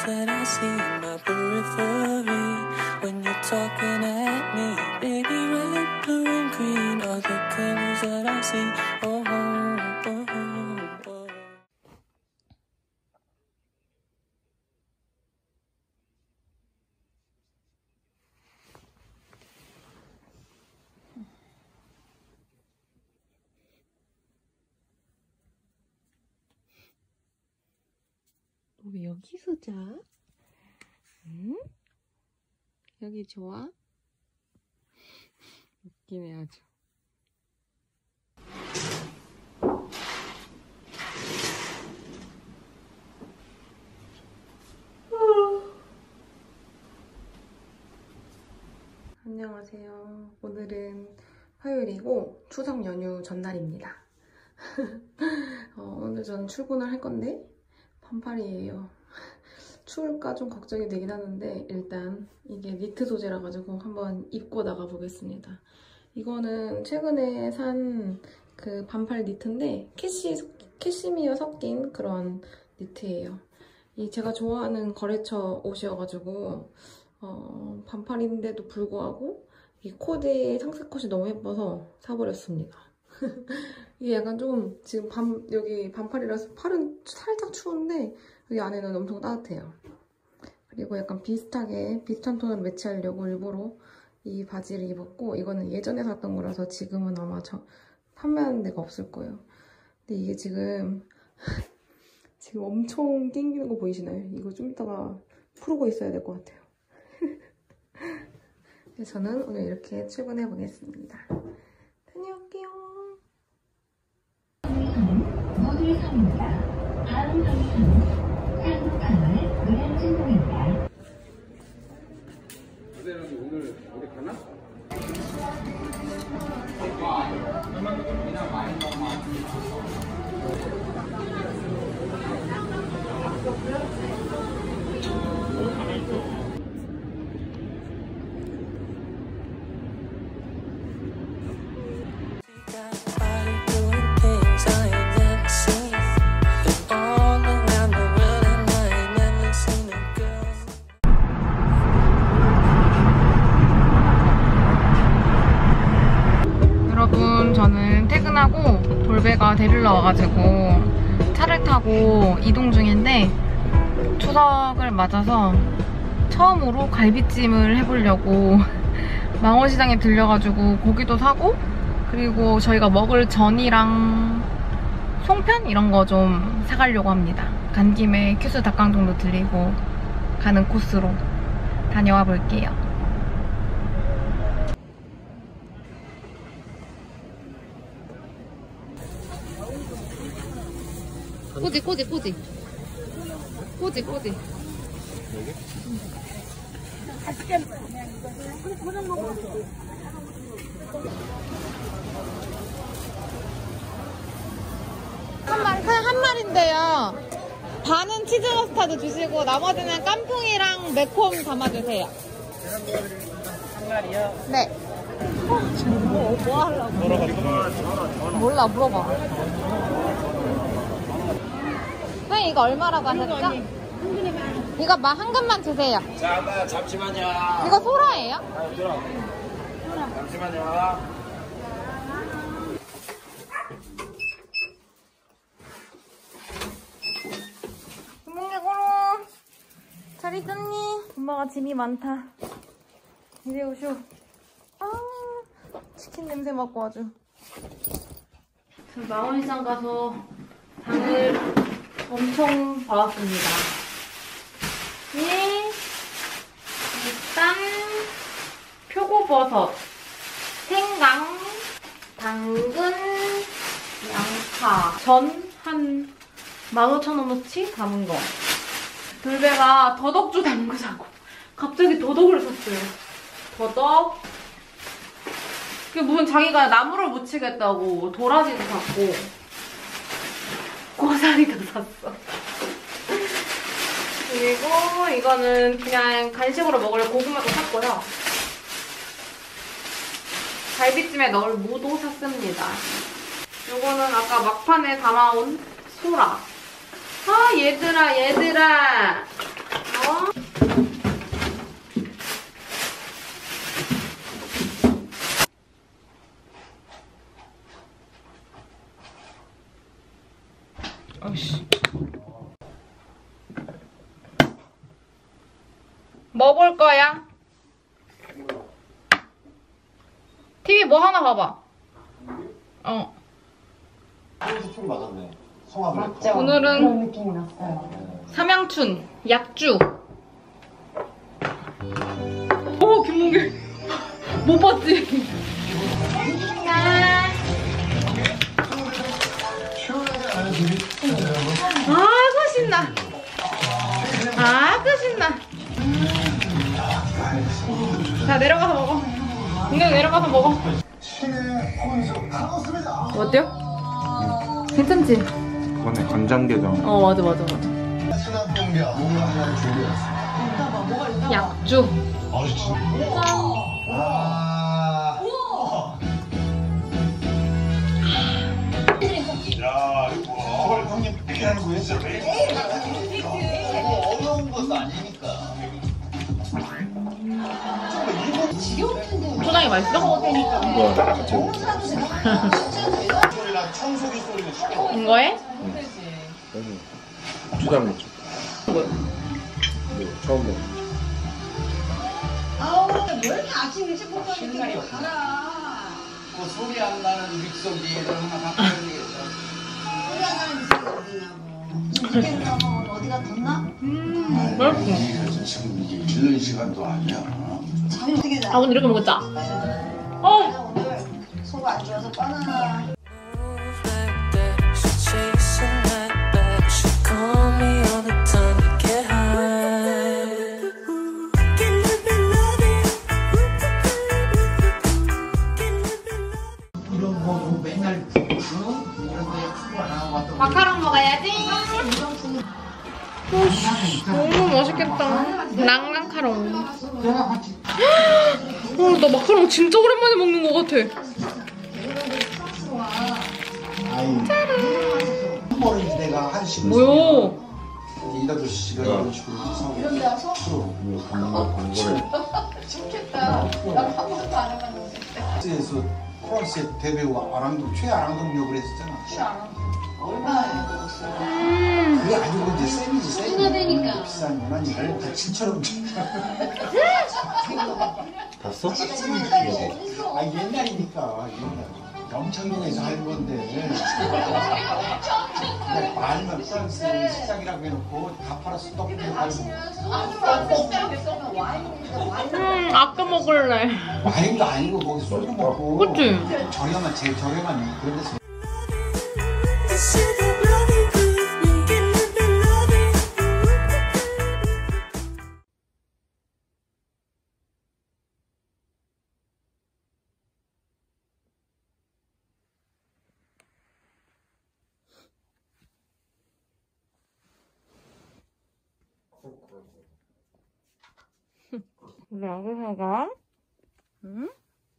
that I see in my periphery when you're talking at me. Baby, red, blue, and green are the colors that I see. Oh, oh, oh, oh, oh. 왜 여기서 자? 응? 여기 좋아? 웃기네 아주. 안녕하세요. 오늘은 화요일이고 추석 연휴 전날입니다. 오늘 전 출근을 할 건데 반팔이에요. 추울까 좀 걱정이 되긴 하는데 일단 이게 니트 소재라 가지고 한번 입고 나가 보겠습니다. 이거는 최근에 산 그 반팔 니트인데 캐시미어 섞인 그런 니트예요. 이 제가 좋아하는 거래처 옷이어가지고 반팔인데도 불구하고 이 코디의 상세컷이 너무 예뻐서 사버렸습니다. 이게 약간 좀 지금 여기 반팔이라서 팔은 살짝 추운데 여기 안에는 엄청 따뜻해요. 그리고 약간 비슷한 톤으로 매치하려고 일부러 이 바지를 입었고, 이거는 예전에 샀던 거라서 지금은 아마 판매하는 데가 없을 거예요. 근데 이게 지금 엄청 낑기는 거 보이시나요? 이거 좀 이따가 풀고 있어야 될 것 같아요. 그래서 저는 오늘 이렇게 출근해 보겠습니다. 다녀올게요. 모듈 3입니다. 다음 정류소는 상록터널 의량진동입니다. 오늘 어디 가나? 여러분, 저는 퇴근하고 돌배가 데리러 와가지고 차를 타고 이동 중인데, 추석을 맞아서 처음으로 갈비찜을 해보려고 망원시장에 들려가지고 고기도 사고, 그리고 저희가 먹을 전이랑 송편 이런 거 좀 사가려고 합니다. 간 김에 큐스 닭강정도 들리고 가는 코스로 다녀와 볼게요. 꼬지. 한 마리인데요. 반은 치즈 머스타드 주시고 나머지는 깐풍이랑 매콤 담아주세요. 한 마리요? 네. 뭐 하려고? 몰라, 물어봐. 선생님, 이거 얼마라고 하셨죠? 이거 한 근만 주세요. 자, 잠시만요. 이거 소라예요? 소라. 잠시만요. 구멍내고로 잘 있었니? 엄마가 짐이 많다. 이리 오쇼. 치킨 냄새 맡고 아주. 저 망원시장 가서 장을 엄청 봐왔습니다. 일단 표고버섯, 생강, 당근, 양파, 전 한 15,000원어치 담은 거. 돌배가 더덕주 담그자고 갑자기 더덕을 샀어요. 더덕. 그게 무슨 자기가 나무를 묻히겠다고 도라지도 샀고 고사리도 샀어. 그리고 이거는 그냥 간식으로 먹으려고 고구마도 샀고요. 갈비찜에 넣을 무도 샀습니다. 요거는 아까 막판에 담아온 소라. 얘들아. 아이씨. 뭐 볼 거야? TV 뭐 하나 봐봐. 어. 스푼 맞았네. 성함을. 맞죠? 오늘은 그런 느낌이 났어요. 삼양춘 약주. 오 김문길. 못 봤지? 아그 신나. 아그 신나. 자 내려가서 먹어. 근데 내려가서 먹어. 어때요? 괜찮지? 그거네 간장게장. 어 맞아. 약주. 야, 이거 저걸 형님 어떻게 하는 거예요? 어려운 것도 아니니까. 초장이 맛있어? 이거 같이 먹어. 소리랑 청소기 소리는 시끄러워. 이거에? 초장 먹죠. 이거 처음 먹어. 그 소리 안 나는 믹서기를 하나 바꿔야 되겠다. 어디가 뒀나? 맛있어. 지금 이게 길는 시간도 아니야. 잠이 어떻게 자? 아 오늘 이렇게 먹었자. 오늘 속 안 좋아서 바나나. Move like that. She chasing that bag. She call me all the time to get high. Can live in loving. Can live in loving. 이런 거 맨날 이런 데 수고 안 하고 왔다. 마카롱 먹어야지. 너무 맛있겠다. 랑랑카롱. 나 마카롱 진짜 오랜만에 먹는 것 같아. 머리 내가 한 시간. 뭐야? 이다도 시간 이런 식으로 사고. 이런 데 와서? 좋겠다. 난 한 번도 안 해봤는데. 에서 프랑스의 대배우 아랑동 최아랑동 역을 했었잖아. 얼마나 먹었어? 그게 아니고 이제 쌤이지 쌤. 순화되니까. 비싼 유난 이걸 다 진처럼. 봤어? 아 옛날이니까 옛날. 영창동에서 할 건데. 그냥 말만 프랑스 식당이라고 해놓고 다 팔았어 떡볶이 팔고. 아까 먹을래. 와인도 아니고 거기 술도 먹고. 그치? 저렴한 제일 저렴한 그런 데서. She don't love it with me. Can live in loving. 야구사가? 응?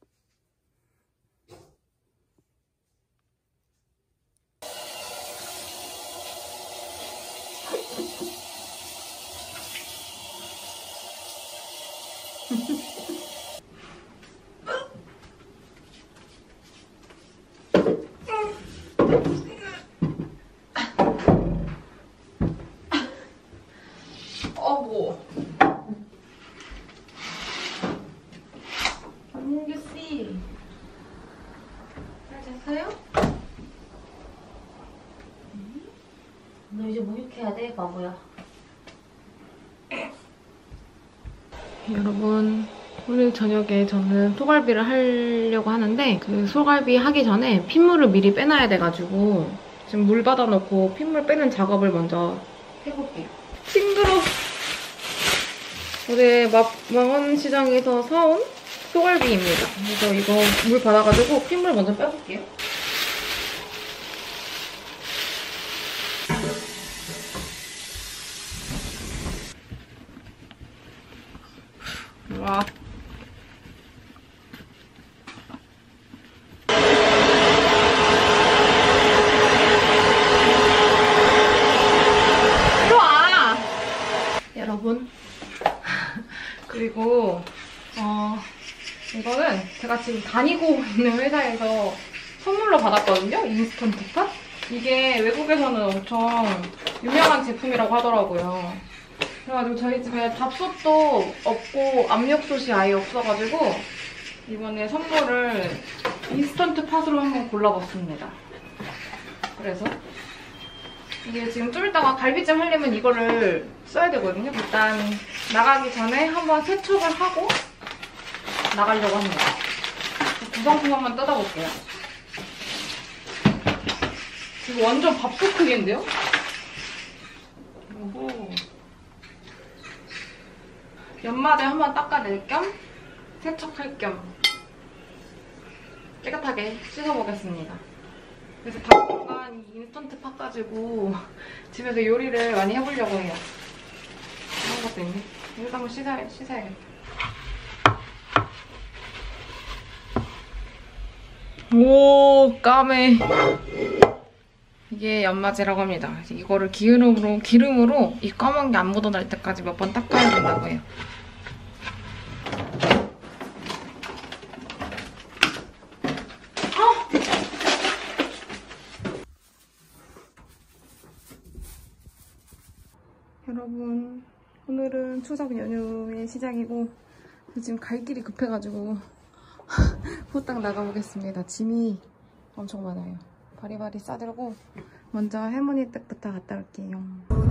뭐. 안민규씨. 잘 잤어요? 너 이제 목욕해야 돼, 바보야. 여러분, 오늘 저녁에 저는 소갈비를 하려고 하는데 그 소갈비 하기 전에 핏물을 미리 빼놔야 돼가지고 지금 물 받아놓고 핏물 빼는 작업을 먼저 해볼게요. 징그러. 어제 망원시장에서 사온 소갈비입니다. 그래서 이거 물 받아가지고 핏물 먼저 빼볼게요. 와. 좋아. 여러분, 그리고 이거는 제가 지금 다니고 있는 회사에서 선물로 받았거든요. 인스턴트 팟. 이게 외국에서는 엄청 유명한 제품이라고 하더라고요. 그래가지고 저희 집에 밥솥도 없고 압력솥이 아예 없어가지고 이번에 선물을 인스턴트 팟으로 한번 골라봤습니다. 그래서 이게 지금 좀 이따가 갈비찜 하려면 이거를 써야 되거든요. 일단 나가기 전에 한번 세척을 하고 나가려고 합니다. 구성품 한번 뜯어볼게요. 이거 완전 밥솥 크기인데요? 그리고 연마대 한번 닦아낼 겸 세척할 겸 깨끗하게 씻어보겠습니다. 그래서 당분간 이 인스턴트 팟 가지고 집에서 요리를 많이 해보려고 해요. 이런 것도 있네. 이것도 한번 씻어야겠다. 오, 까매. 이게 연마제라고 합니다. 이거를 기름으로 이 까만 게 안 묻어날 때까지 몇 번 닦아야 된다고 해요. 여러분, 오늘은 추석 연휴의 시작이고 지금 갈 길이 급해가지고 후딱 나가보겠습니다. 짐이 엄청 많아요. 바리바리 싸들고 먼저 할머니 댁부터 갔다 올게요.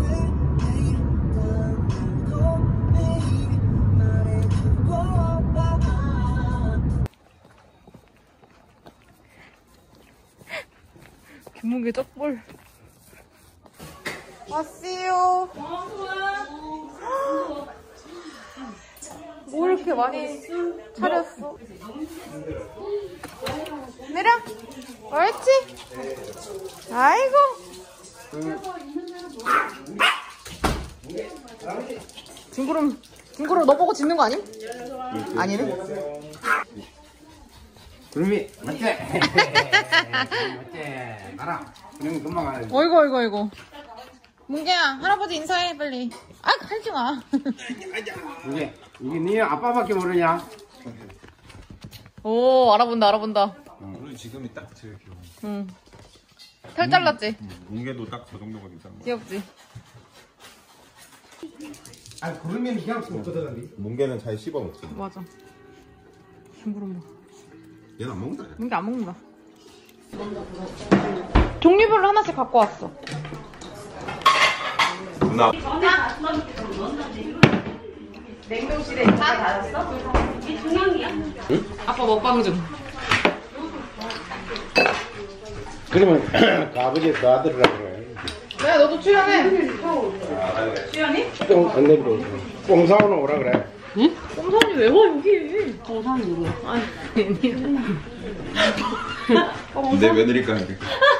김문기 쩍볼. 왔어요. 뭐 이렇게 많이 차렸어? 내려. 옳지? 아이고. 징그럼 너 보고 짖는 거 아님? 아니네? 구름이 맞지? 맞지? 가라. 구름이 금방 가라. 어이구. 문개야, 할아버지 인사해 빨리. 아, 하지 마. 이게 네 아빠밖에 모르냐? 오, 알아본다. 오늘 지금이 딱 제일 귀여워. 응. 털 잘랐지? 뭉개도 딱 저 정도가 괜찮아. 귀엽지? 아 구름이는 그냥 굽거든. 뭉개는 잘 씹어 먹지. 맞아. 징그러워. 얘는 안 먹는다. 문개 안 먹는다. 종류별로 하나씩 갖고 왔어. 누나. 냉동실에 다 닫았어? 이게 중앙이야? 응? 아빠 먹방 중. 그러면 그 아버지 그 아들이라고 그래. 네, 너도 출연해. 출연이? 안 내리고 뽕사오는 오라 그래. 응? 뽕사원이 왜 와 여기? 뽕사원이 누구야? 아니, 내 며느리가 이렇게.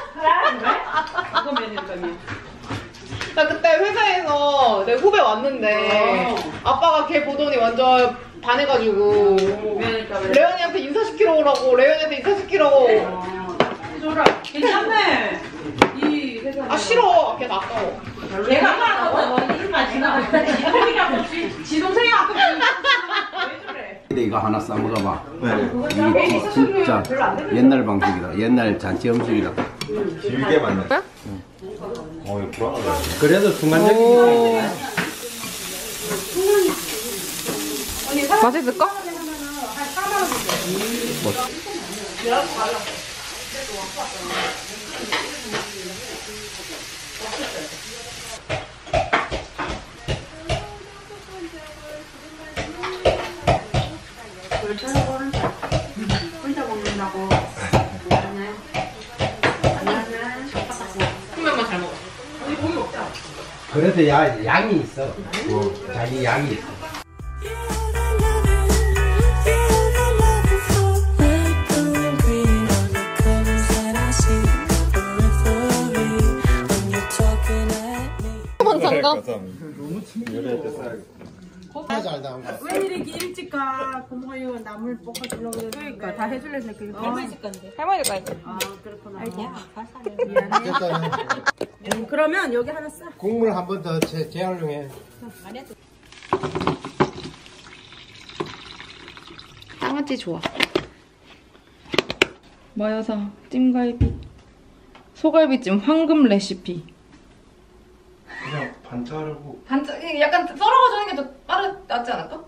이거 며느리감이야. 나 그때 회사에서 내 후배 왔는데 아빠가 걔 보더니 완전 반해가지고 레연이한테 인사시키러 오라고 레연이한테 인사시키라고. 괜찮네. 이 회사. 아 싫어. 걔 아까워. 내가 아까워. 일만 지나갔다. 지 동생이 아까워. 왜 저래? 근데 이거 하나 싸 먹어봐. 네. 이게 진짜 옛날 방식이다. 옛날 잔치 음식이다. 길게 맞네. 이거 불안하다. 그래도 순간적인 맛있을까? 혼자 먹는다고. 소면만 잘 먹어. 그래도 양이 있어. 자기 양이 있어. 장갑. 요리할 때 써야겠다. 왜 이렇게 일찍 가? 고모요 나물 볶아주려고 그래. 그러니까 다 해줄래 새끼. 할머니 집 건데. 할머니 거까지. 아 그렇구나. 미안해. 그러면 여기 하나 싸. 국물 한 번 더 재활용해. 땅아찌 좋아. 마야사 찜갈비. 소갈비찜 황금 레시피. 그냥 반 자르고. 약간 썰어가지고 하는 게 더 낫지 않을까?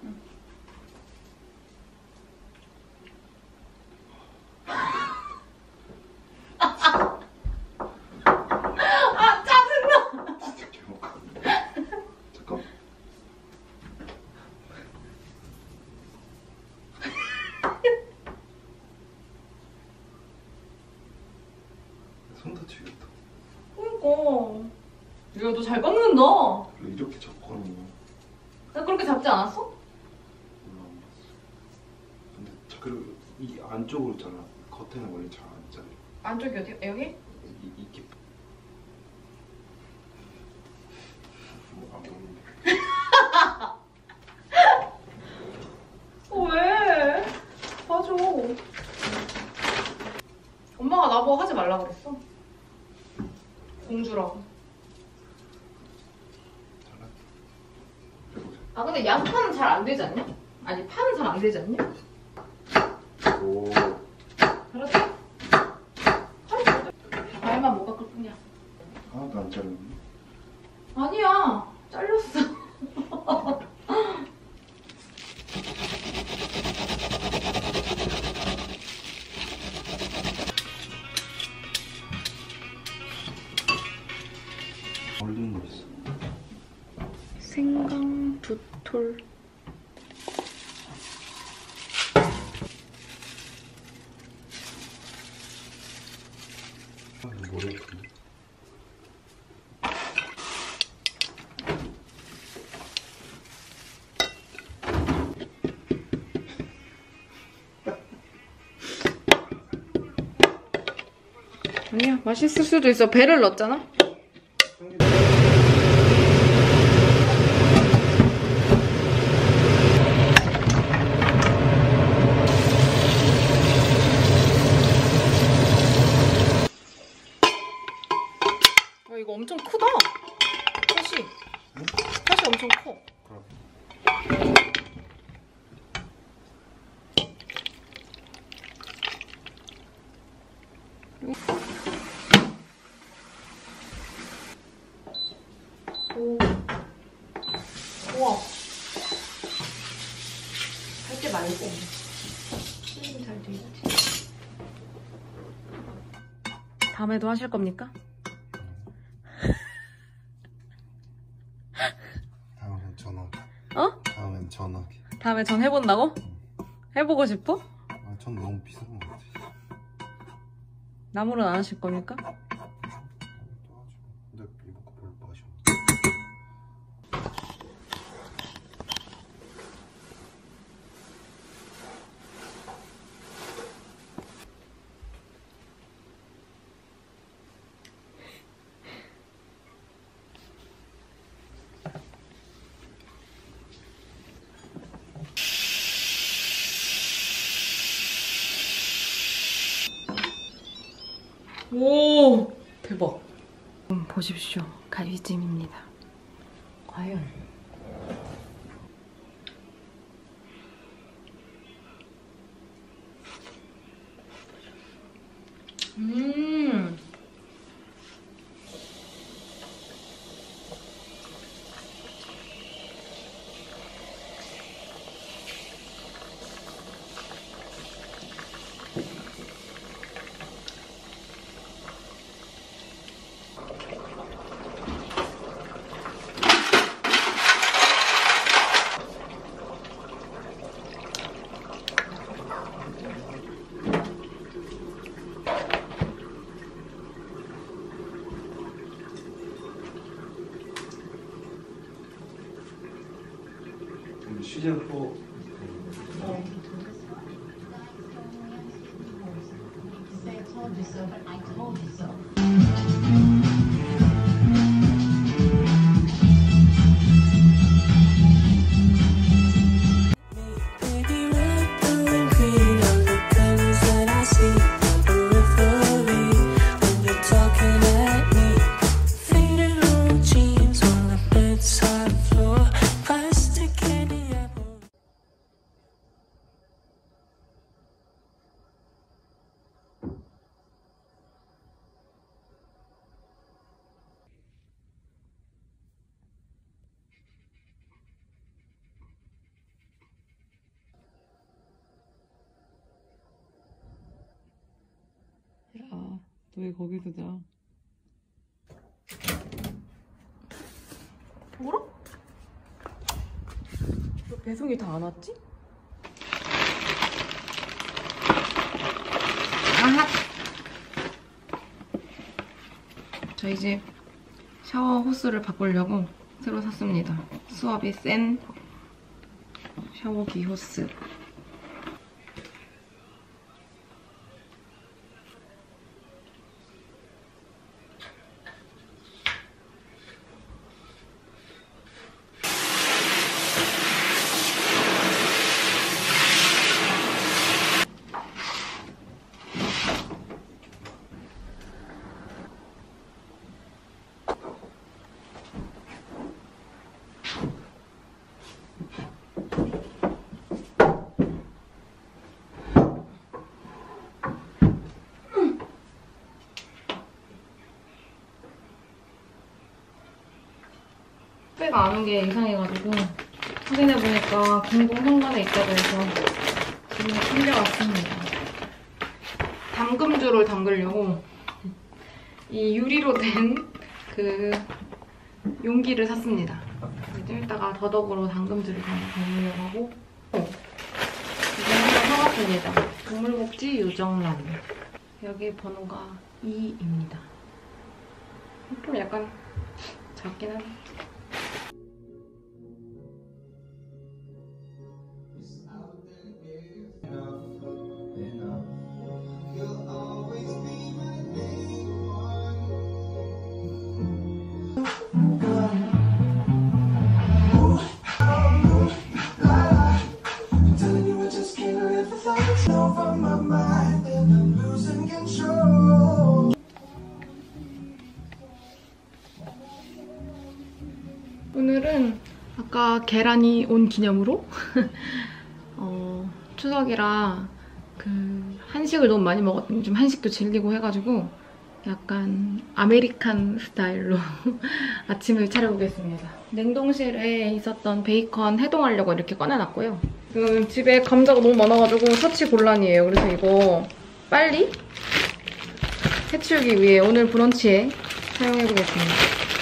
아 짜증나. 진짜 개먹어. 잠깐. 손 다치겠다. 그러니까. 야, 너 잘 깎는다. 원래 이렇게 잡거든요. 나 그렇게 잡지 않았어? 몰라 안 봤어. 근데 그리고 이 안쪽으로 잘라. 겉에는 원래 잘 안 잘려. 안쪽이 어디? 여기? 이게 안 보이는데. 왜? 봐줘. 엄마가 나보고 하지 말라 그랬어. 공주라고. 아 근데 양파는 잘 안 되지 않냐? 아니 파는 잘 안 되지 않냐? 오. 알았어? 말만 못 깎을 뿐이야. 하나도 안 잘렸네. 아니야. 잘렸어. 얼른 거 있어. 생강 두 톨. 머리 아프네. 아니야, 맛있을 수도 있어. 배를 넣었잖아? 이거 엄청 크다. 팥이. 팥이 엄청 커. 오. 우와. 할 때 말고. 잘 돼 있지. 다음에도 하실 겁니까? 다음엔 전화기. 어? 다음엔 전화기. 다음에 전 해본다고? 해보고 싶어? 아, 전 너무 비싼 것 같아. 나무는 안 하실 겁니까? 근데 이거 거 별로 맛이 없네. 오, 대박. 보십시오. 갈비찜입니다. 과연. 시즌 4. Baby, red, blue, and green are the colors that I see on periphery when you're talking at me. Faded old jeans on the bedside floor, plastic candy apple. 왜 거기서 자? 뭐라? 왜 배송이 다 안 왔지? 아하! 저희 집 샤워 호스를 바꾸려고 새로 샀습니다. 수압이 센 샤워기 호스. 뼈가 안 온 게 이상해가지고 확인해보니까 공공성관에 있다고 해서 지금 챙겨왔습니다. 담금주를 담그려고 이 유리로 된 그 용기를 샀습니다. 좀 이따가 더덕으로 담금주를 담으려고 하고 이거 하나 사왔습니다. 동물복지 요정란. 여기 번호가 2입니다. 좀 약간 작긴 한데 오늘은 아까 계란이 온 기념으로 추석이라 그 한식을 너무 많이 먹었더니 좀 한식도 질리고 해가지고 약간 아메리칸 스타일로 아침을 차려보겠습니다. 냉동실에 있었던 베이컨 해동하려고 이렇게 꺼내놨고요. 지금 집에 감자가 너무 많아가지고 처치곤란이에요. 그래서 이거 빨리 해치우기 위해 오늘 브런치에 사용해보겠습니다.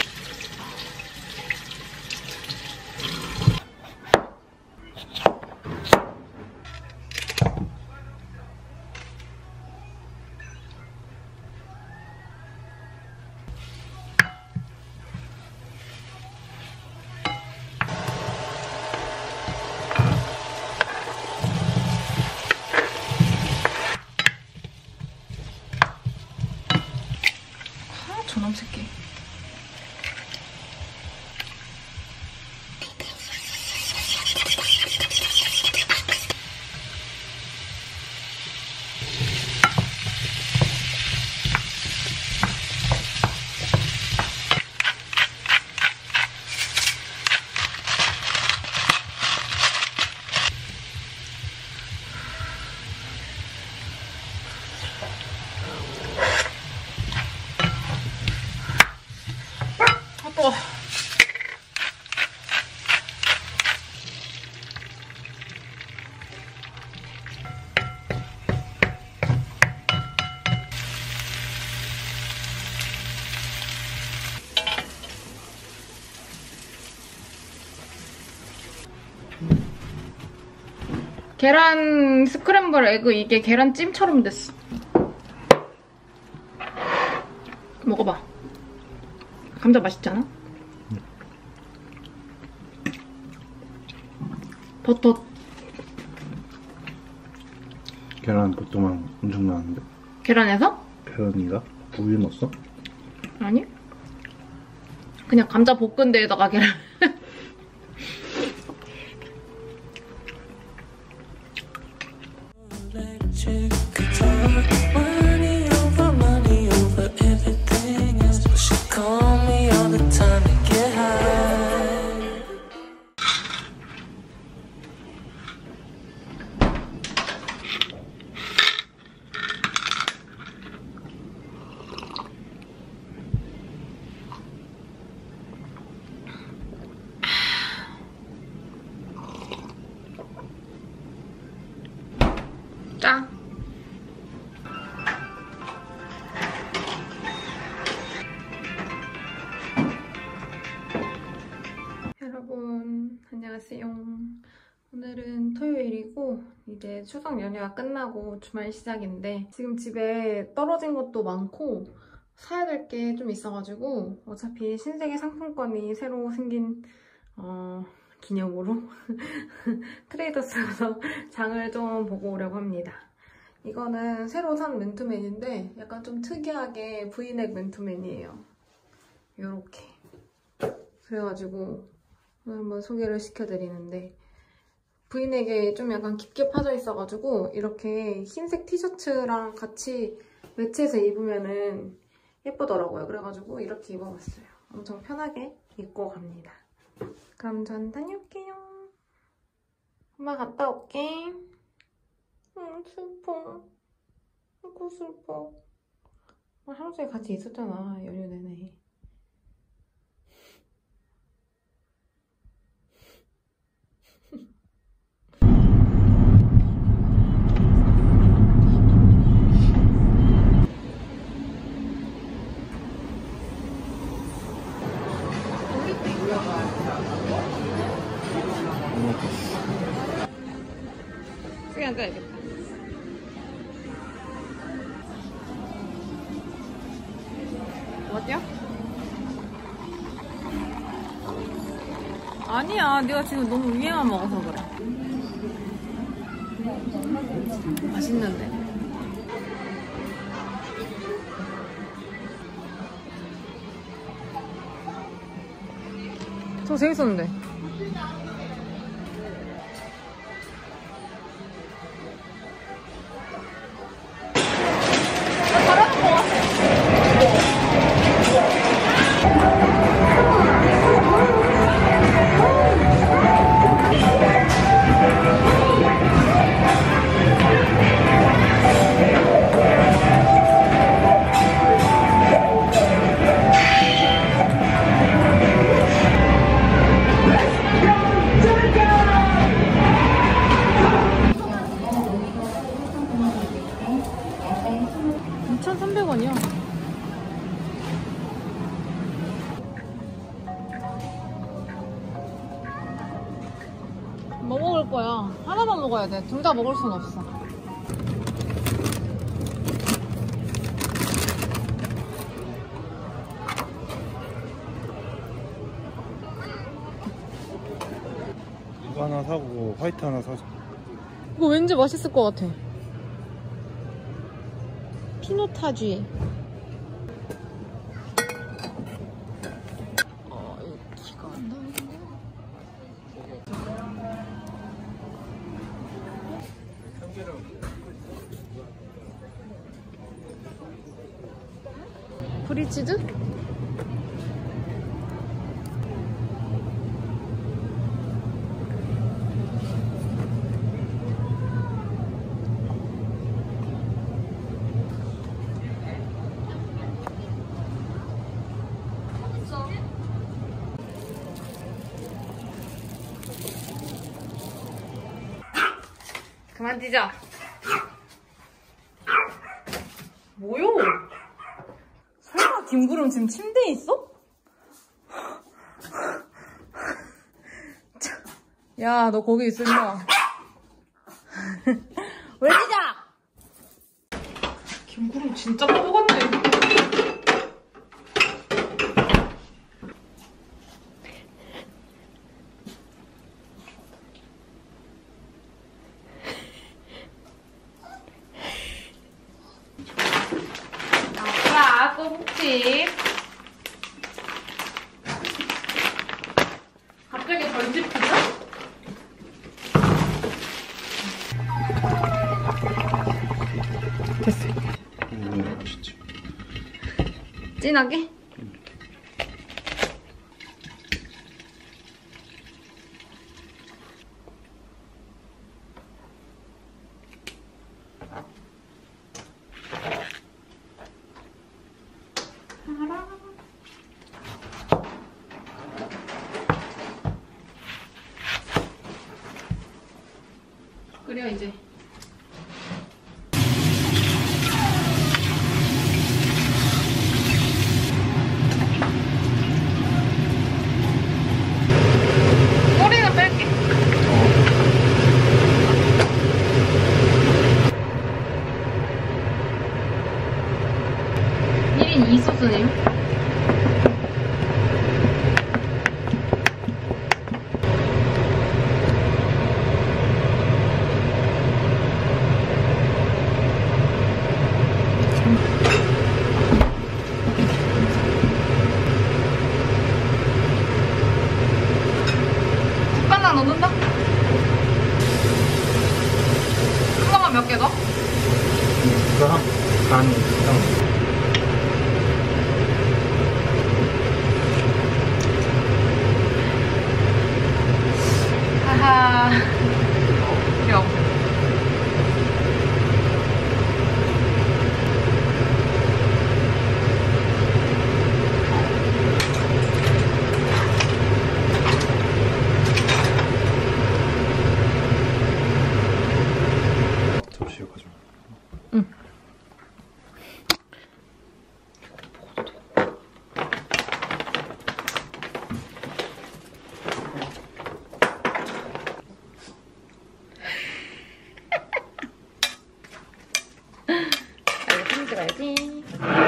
저놈 새끼. 계란 스크램블 에그 이게 계란찜처럼 됐어. 먹어봐. 감자 맛있지 않아? 버터. 계란 버터만 엄청 나는데? 계란에서? 계란이가? 우유 넣었어? 아니. 그냥 감자 볶은 데에다가 계란. Electric guitar, money over everything else. She call me all the time to get high. 안녕하세요. 오늘은 토요일이고 이제 추석 연휴가 끝나고 주말 시작인데 지금 집에 떨어진 것도 많고 사야 될 게 좀 있어가지고 어차피 신세계 상품권이 새로 생긴 기념으로 트레이더스에서 장을 좀 보고 오려고 합니다. 이거는 새로 산 맨투맨인데 약간 좀 특이하게 브이넥 맨투맨이에요. 요렇게. 그래가지고 오늘 한번 소개를 시켜드리는데 브이넥에 좀 약간 깊게 파져 있어가지고 이렇게 흰색 티셔츠랑 같이 매치해서 입으면은 예쁘더라고요. 그래가지고 이렇게 입어봤어요. 엄청 편하게 입고 갑니다. 그럼 전 다녀올게요. 엄마 갔다 올게. 슬퍼. 아이고 슬퍼. 하루 종일 같이 있었잖아. 연휴 내내. 쓰기 앉아야겠다. 어디야? 아니야, 내가 지금 너무 위에만 먹어서 그래. 맛있는데. 저 재밌었는데. 뭐 먹을 거야? 하나만 먹어야 돼. 둘 다 먹을 순 없어. 이거 하나 사고 화이트 하나 사자. 이거 왠지 맛있을 것 같아. 피노타쥐. 기가 안 나오는데. 브리치즈? 그만 뛰자. 뭐요? 설마 김구름 지금 침대에 있어? 야, 너 거기 있으면 왜 뛰자? 김구름 진짜 바보 같네. 아빠, 꼬북집. 갑자기 전집 피자? 됐어. 맛있지. 진하게? 끓여 이제. 꼬리는 뺄게. 넣는다? 큰 거만 몇 개 넣어? 이거 한 반 이상. 하하. 귀여워. 접시에 가져. 응. 이거 힘들어야지.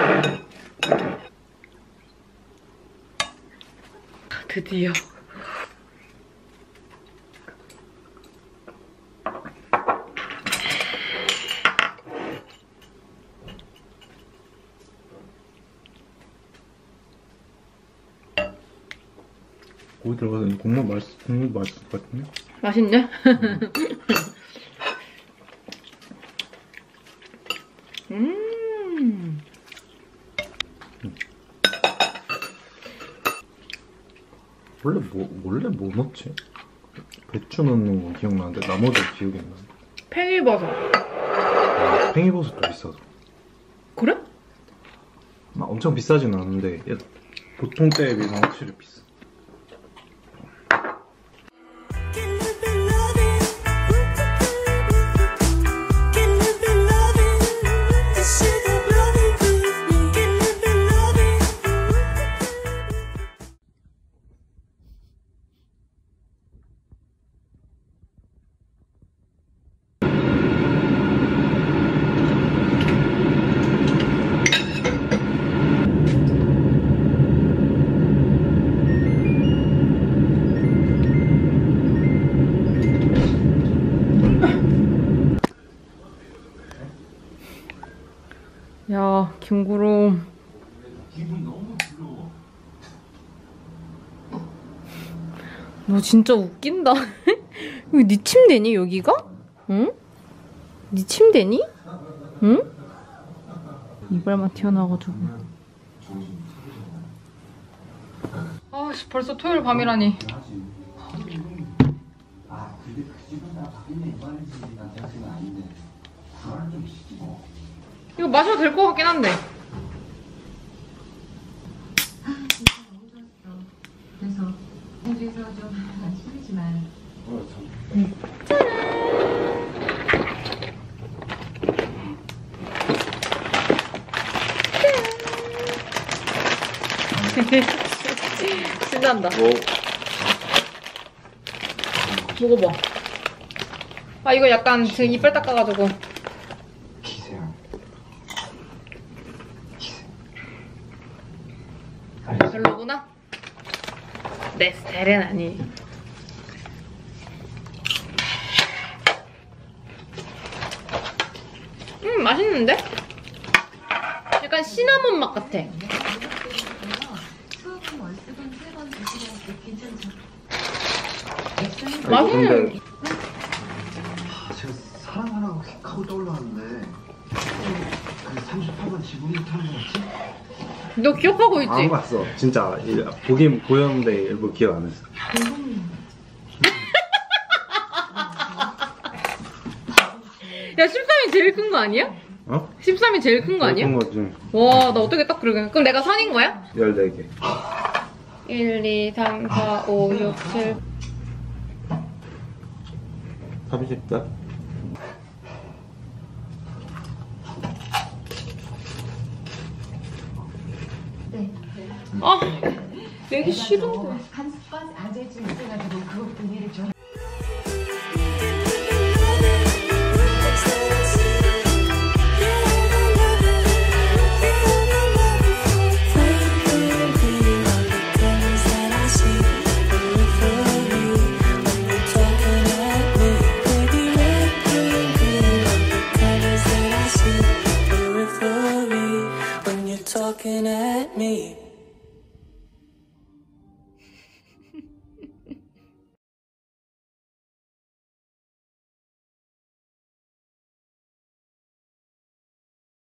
드디어. 고기 들어가서 국물 맛있을 것 같은데? 맛있네? 원래 뭐 넣지? 배추 넣는 건 기억나는데 나머지 기억이 안 나. 팽이버섯. 팽이버섯도 비싸서. 그래? 막 엄청 비싸진 않은데 보통 때에 비하면 확실히 비싸. 야, 김구름. 너 진짜 웃긴다. 이거 네 침대니, 여기가? 응? 네 침대니? 응? 이발만 튀어나와가지고. 아, 벌써 토요일 밤이라니. 이거 마셔도 될 것 같긴 한데. 그래서 공주에서 좀 심하지만 신난다. 먹어봐. 아, 이거 약간 지금 이빨 닦아가지고. 기세야. 별로구나? 내 스타일은 아니. 맛있는데? 약간 시나몬 맛 같아. 맛있는. 제가 사랑하라고 하고 떠올랐는데 그 38번 지붕부터 하는 거 같지? 너 기억하고 있지? 안 봤어. 진짜 보긴 보였는데 일부 기억 안 했어. 야, 13이 제일 큰 거 아니야? 어? 13이 제일 큰 거 아니야? 큰 거지. 와, 나 어떻게 딱 그러게. 그럼 내가 선인 거야? 14개. 1, 2, 3, 4, 5, 6, 7. 30달? 네. 아, 내기 싫은데. 한 습관 아재지 있어가지고 그것 분위를 좀